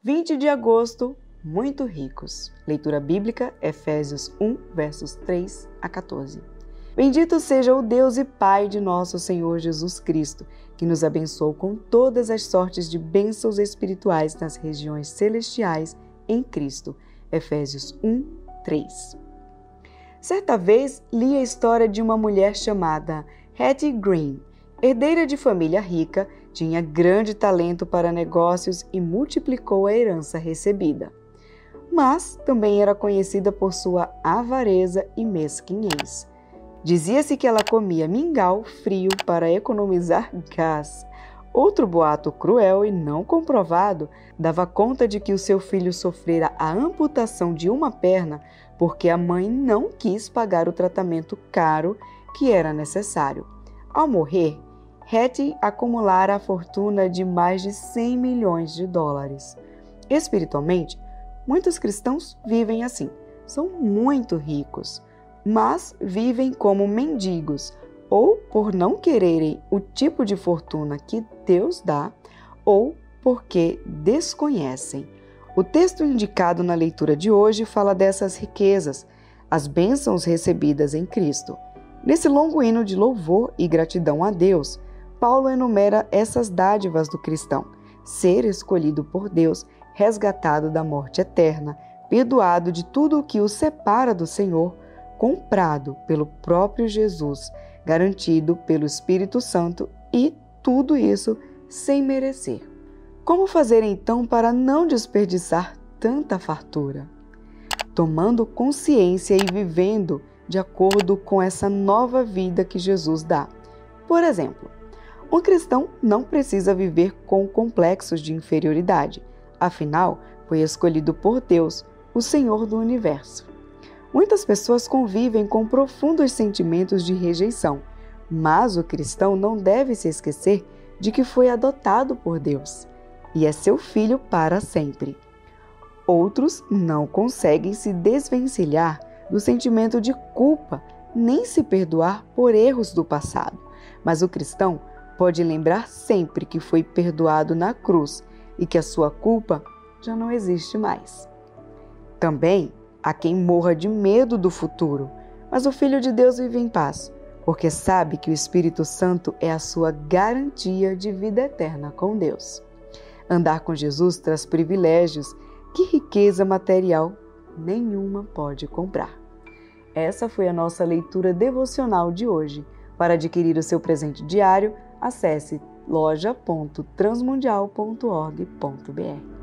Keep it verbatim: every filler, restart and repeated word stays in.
vinte de agosto, muito ricos. Leitura bíblica, Efésios um, versos três a quatorze. Bendito seja o Deus e Pai de nosso Senhor Jesus Cristo, que nos abençoou com todas as sortes de bênçãos espirituais nas regiões celestiais em Cristo. Efésios um, três. Certa vez, li a história de uma mulher chamada Hattie Green. Herdeira de família rica, tinha grande talento para negócios e multiplicou a herança recebida. Mas também era conhecida por sua avareza e mesquinhez. Dizia-se que ela comia mingau frio para economizar gás. Outro boato cruel e não comprovado dava conta de que o seu filho sofrera a amputação de uma perna porque a mãe não quis pagar o tratamento caro que era necessário. Ao morrer, Hattie acumulara a fortuna de mais de cem milhões de dólares. Espiritualmente, muitos cristãos vivem assim, são muito ricos, mas vivem como mendigos, ou por não quererem o tipo de fortuna que Deus dá, ou porque desconhecem. O texto indicado na leitura de hoje fala dessas riquezas, as bênçãos recebidas em Cristo. Nesse longo hino de louvor e gratidão a Deus, Paulo enumera essas dádivas do cristão: ser escolhido por Deus, resgatado da morte eterna, perdoado de tudo o que o separa do Senhor, comprado pelo próprio Jesus, garantido pelo Espírito Santo e tudo isso sem merecer. Como fazer então para não desperdiçar tanta fartura? Tomando consciência e vivendo de acordo com essa nova vida que Jesus dá. Por exemplo, um cristão não precisa viver com complexos de inferioridade, afinal, foi escolhido por Deus, o Senhor do Universo. Muitas pessoas convivem com profundos sentimentos de rejeição, mas o cristão não deve se esquecer de que foi adotado por Deus e é seu filho para sempre. Outros não conseguem se desvencilhar do sentimento de culpa, nem se perdoar por erros do passado, mas o cristão pode lembrar sempre que foi perdoado na cruz e que a sua culpa já não existe mais. Também há quem morra de medo do futuro, mas o Filho de Deus vive em paz, porque sabe que o Espírito Santo é a sua garantia de vida eterna com Deus. Andar com Jesus traz privilégios que riqueza material nenhuma pode comprar. Essa foi a nossa leitura devocional de hoje. Para adquirir o seu presente diário, acesse loja ponto transmundial ponto org ponto br.